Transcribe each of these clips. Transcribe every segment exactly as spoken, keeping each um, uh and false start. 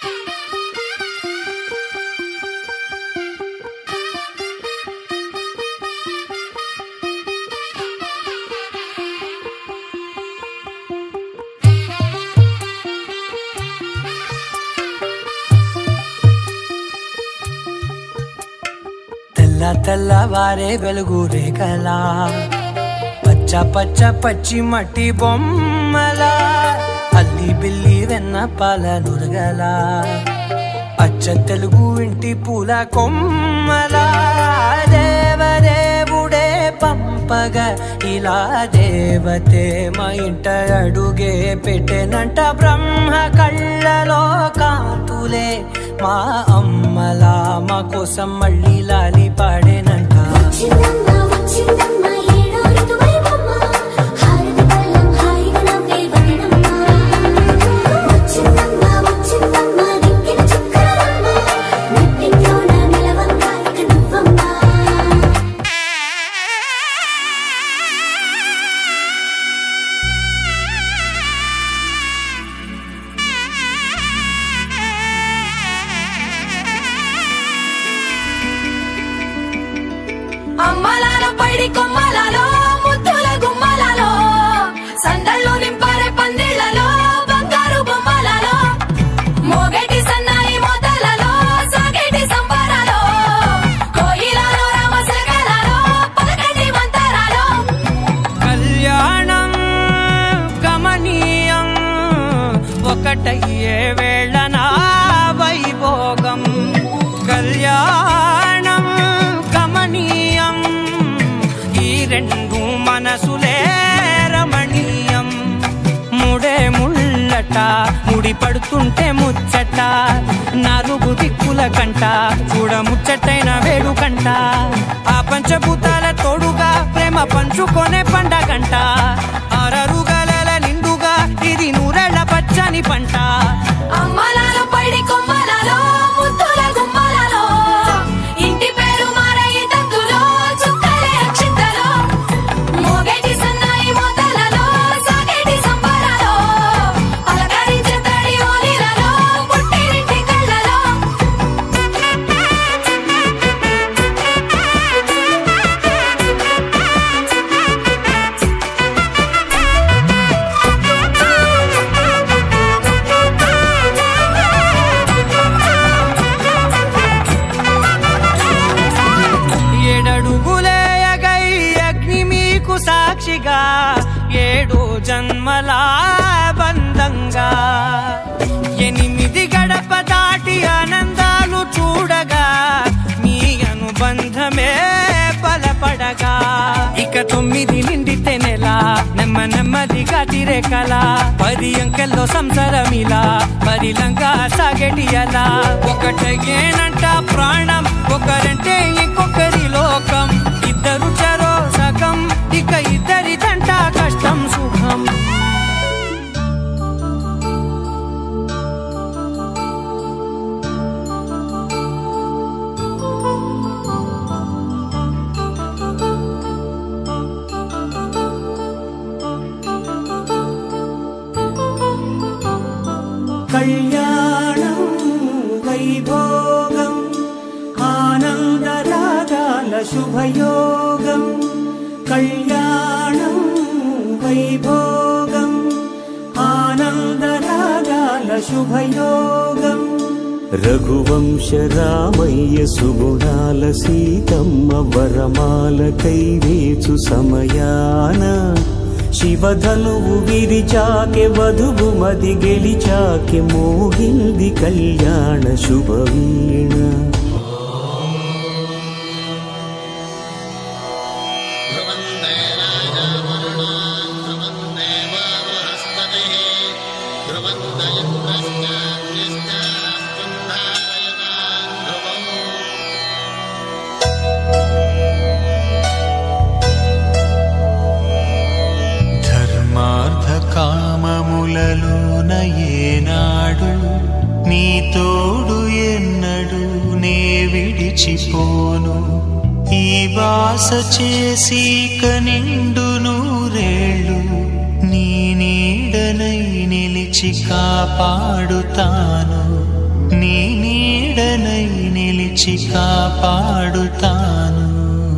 తెల్లవారే వెలుగు రేఖలా పచ్చ పచ్చ పచ్చి మట్టి బొమ్మలా అల్లి బిల్లి వెన్న పాల నురగలా అచ్చ తెలుగు ఇంటి పూల కొమ్మలా దేవదేవుడే పంపగా ఇలా దేవతే మా ఇంట అడుగే పెట్టెనంట బ్రహ్మ కళ్ళలో కాంతులే మా అమ్మలా మా కోసం మళ్ళీ లాలి పాడేనంట అమ్మలాలో పైడి కొమ్మలాలో ముద్దుల గుమ్మలాలో సందళ్ళు నింపారే పందిళ్లలో బంగారు బొమ్మలాలో మోగేటి సన్నాయి మోతలలో సాగేటి సంబరాలో కోయిలలో రామశకలలో పలకటి మంతరాలో కళ్యాణం గమనీయం ఒకటయ్యే వేళ నా వైభోగం కళ్యాణం గమనీయం ఈ రెండు మనసులే రమణీయం ముడే ముళ్ళట ముడి పడుతుంటే ముచ్చట నాలుగు దిక్కుల కంట చూడ ముచ్చటైన వేడుకంట ఆ పంచభూతాల తోడుగా ప్రేమ పంచుకొనే పండగంట ఆరరుగల నిండుగా ఇది నూరెళ్ళ పచ్చని పంట అమ్మలాలో పైడి కొమ్మలాలో ముద్దుల గుమ్మలాలో ఇంటి పేరు మారయి తందులో చుక్కలే అక్షింతలో మోగేటి సన్నాయి మోతలలో సాగేటి సంబరాలో పలకరించే తడి ఓలిలలో పుట్టినింటి కళ్ళలో ఏడడుగులే ఎగై అగ్ని మీకు సాక్షిగా ఏడు జన్మల బంధంగా ఎనిమిది గడప దాటి ఆనందాలు చూడగా మీ అనుబంధమే బలపడగా ఇక తొమ్మిది నిండితే నెల నెమ్మ నెమ్మదిగా తిరేకల పది అంకెల్లో సంసారమిలా పరిలంగా సాగటి అలా ఒకటేనంట ప్రాణం ఒకరంటే ఇంకొకరి లోకం ఇద్దరు చరో సగం ఇక ఇద్దరిదంట కష్టం సుఖం కళ్యాణం వైభోగం ఆనందరాగాల శుభయోగం కళ్యాణం వైభోగం ఆనందరాగాల శుభయోగం రఘువంశ రామయ్య సుగుణాల సీతమ్మ వరమాల కైవేచు సమయాన శివధనువు విరిచాకె వధువు మది గెలిచాకె మోగింది కళ్యాణ శుభవీణ కామములలోన ఏనాడు నీ తోడు ఎన్నడు నే విడిచిపోను ఈ బాస చేసి కనిండు నూరేళ్ళు నీ నీడనై నిలిచి కాపాడుతాను నీ నీడనై నిలిచి కాపాడుతాను.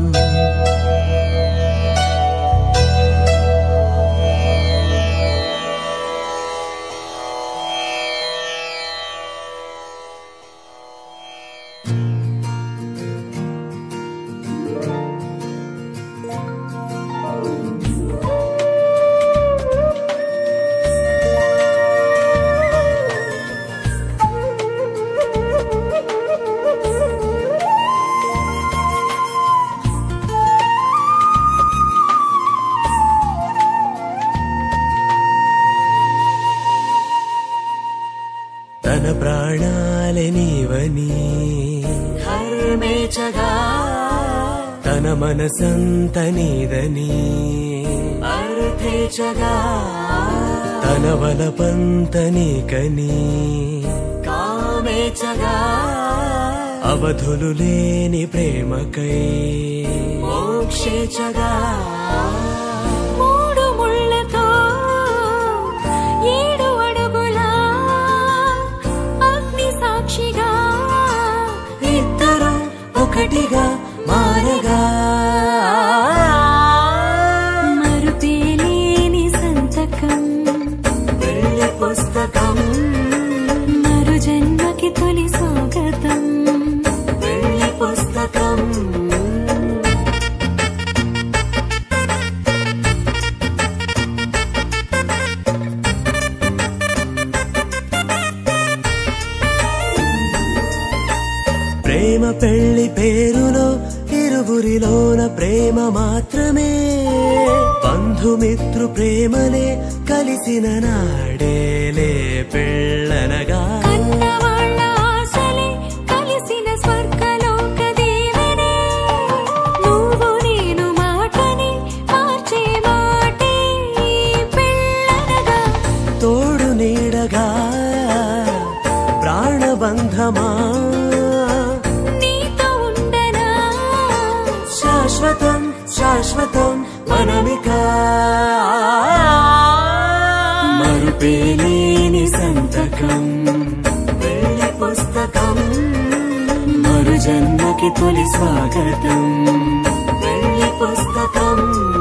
తన ప్రాణాలే నీవని హర్మేచగా తన మనసంత నీదని అర్థేచగా తన వలపంత నీకని కామేచగా అవధులు లేని ప్రేమకై మోక్షేచగా మూడు ముళ్ళతో ఏడు అడుగుల అగ్ని సాక్షిగా ఇద్దరు ఒకటిగా మారగా మరుపేలేని సంతకం వెళ్ళి పుస్తకం మరు జన్మకి తొలి స్వాగతం వెళ్ళి పుస్తకం ప్రేమ పెళ్లి పేరులో ఇరువురిలోన ప్రేమ మాత్రమే బంధుమిత్రు ప్రేమలే కలిసిన నాడేలే పెళ్ళనగా కన్నవాళ్ళ ఆశలే కలిసిన స్వర్గలోక దేవనే నువ్వు నేను మాటని మార్చే మాటే పెళ్ళనగా తోడు నీడగా ప్రాణబంధమా నీతో ఉండనా శాశ్వతం శాశ్వతం మనమిక మరుపేలేని సంతకం వెళ్ళి పుస్తకం మరు జన్మకి తొలి స్వాగతం వెళ్ళి పుస్తకం